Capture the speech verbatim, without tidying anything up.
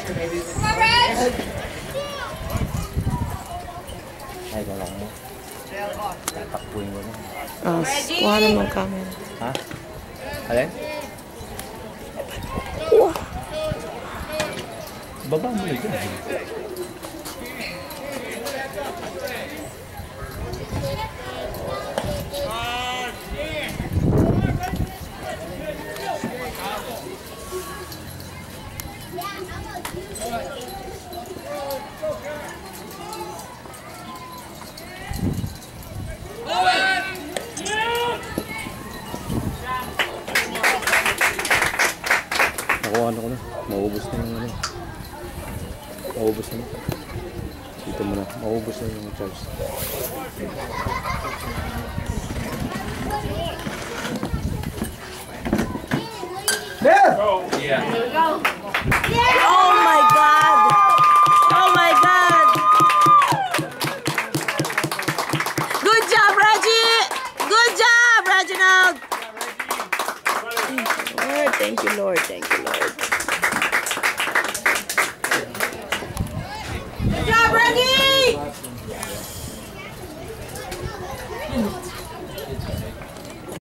Ay, kalak mo. Tatakbuhin mo na. Ah, kuha na mong camera. Ha? Alin? Wow. Baba mo na dyan. Nakuha na ko na. Maubos na yung ano. Maubos na. Dito mo na. Maubos na yung charge. There! Yeah. There we go. Yeah! Oh my God! Oh my God! Good job, Reggie! Good job, Rejinald! Lord, thank you, Lord. Thank you, Lord.